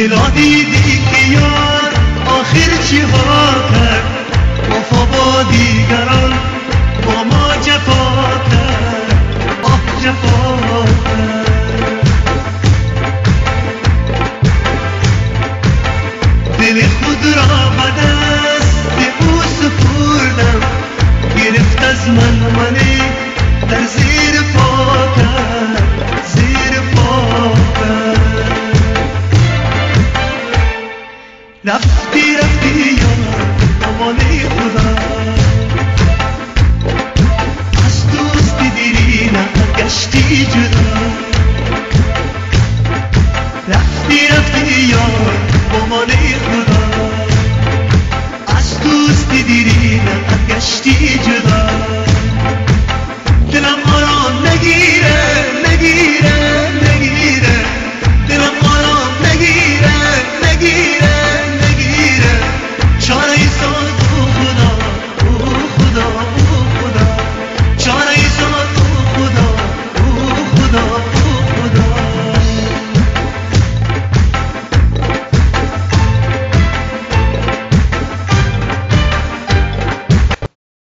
دلا دیدی که یار آخر چی ها کرد، وفا با دیگران با ما جفا کرد، آه جفا کرد. دل خود را به دست او سپردم، گرفت از من در زیر پا کرد، زیر پا کرد. رفتی یار امانه خدا، از دوست دیرینه گشتی جدا. رفتی یار امانه خدا، از دوست دیرینه گشتی جدا.